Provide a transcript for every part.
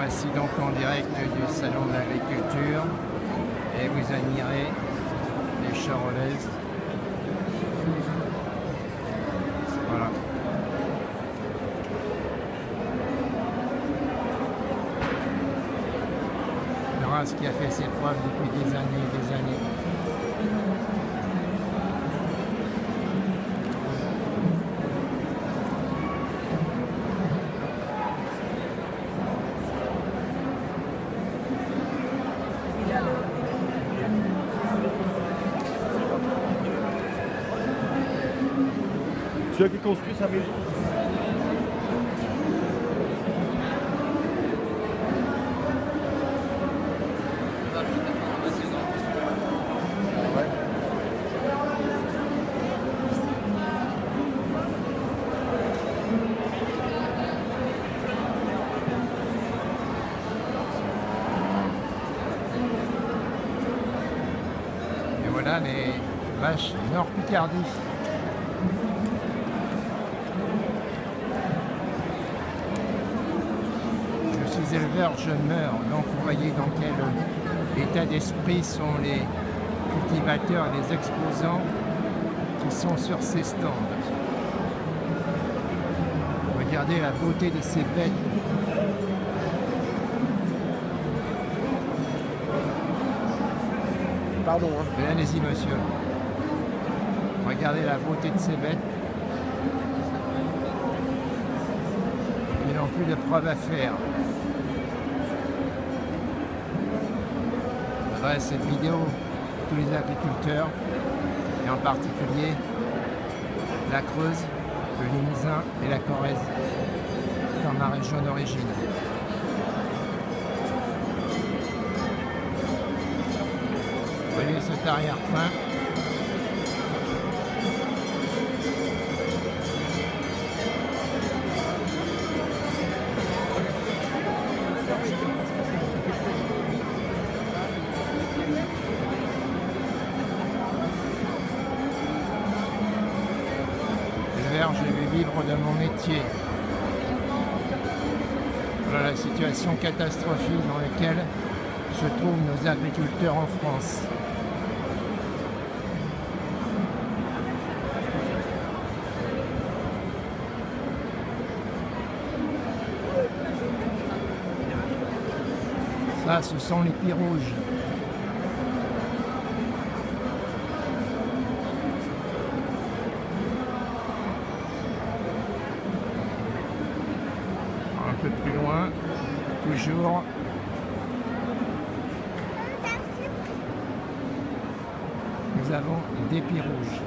Voici donc en direct du salon de l'agriculture et vous admirez les charolaises. Voilà. Une race qui a fait ses preuves depuis des années et des années. Celui qui construit sa maison. Et voilà les vaches Nord Picardie. Éleveurs, je meurs. Donc vous voyez dans quel état d'esprit sont les cultivateurs et les exposants qui sont sur ces stands. Regardez la beauté de ces bêtes. Pardon. Hein. Allez-y monsieur. Regardez la beauté de ces bêtes. Ils n'ont plus de preuves à faire. Cette vidéo à tous les agriculteurs et en particulier la Creuse, le Limousin et la Corrèze dans ma région d'origine. Vous voyez cet arrière-train. Je vais vivre de mon métier. Voilà la situation catastrophique dans laquelle se trouvent nos agriculteurs en France. Ça, ce sont les pis rouges. Un peu plus loin, toujours. Nous avons des pis rouges.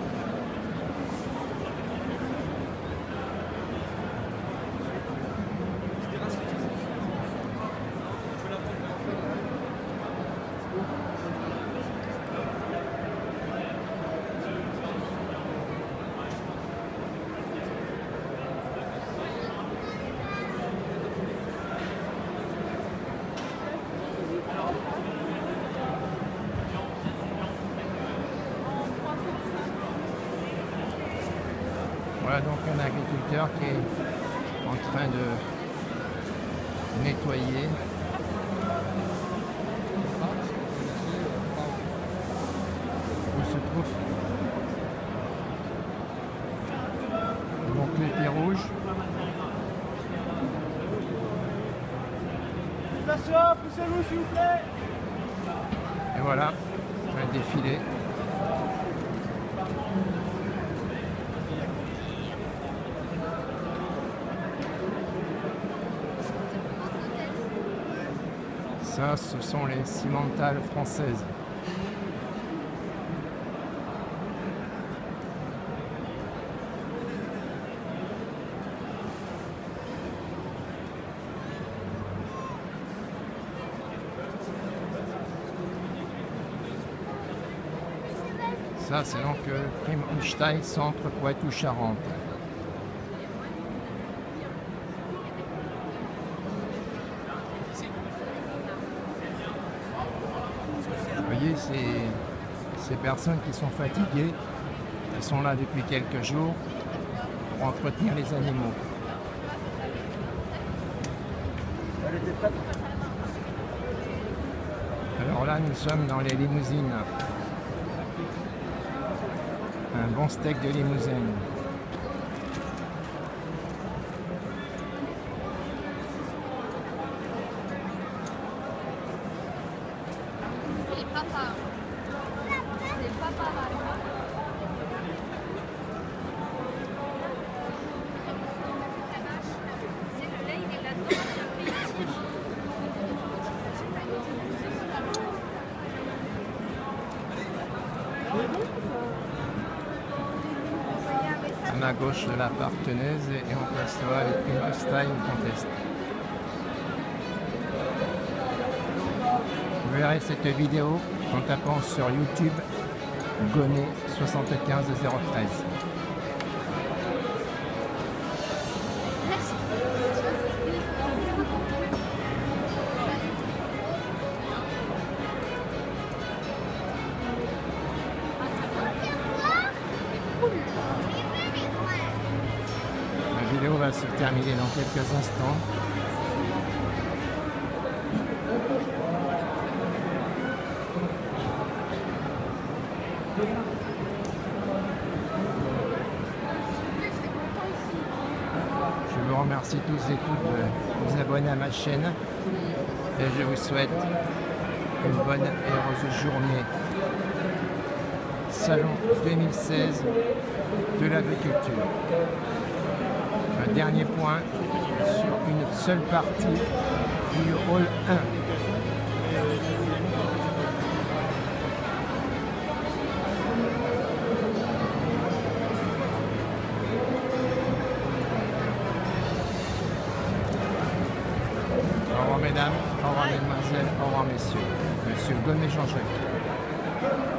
Voilà donc un agriculteur qui est en train de nettoyer. Où se trouve donc les pis rouges. Poussez-vous s'il vous plaît. Et voilà, un défilé. Ça, ce sont les cimentales françaises. Ça, c'est donc Primstein, centre Poitou-Charentes. Vous voyez, ces personnes qui sont fatiguées, qui sont là depuis quelques jours pour entretenir les animaux. Elle était prête. Alors là, nous sommes dans les limousines. Un bon steak de limousine. C'est papa. C'est papa. C'est le lait, il est là-dedans. À ma gauche de la partenaise et on perçoit avec une style contest. Vous verrez cette vidéo en tapant sur YouTube Gonnet 75013. La vidéo va se terminer dans quelques instants. Je vous remercie tous et toutes de vous abonner à ma chaîne et je vous souhaite une bonne et heureuse journée. Salon 2016 de l'agriculture. Un dernier point sur une seule partie du hall 1. Au revoir mesdames, au revoir mesdemoiselles, au revoir messieurs. Monsieur Gonnet Jean-Jacques.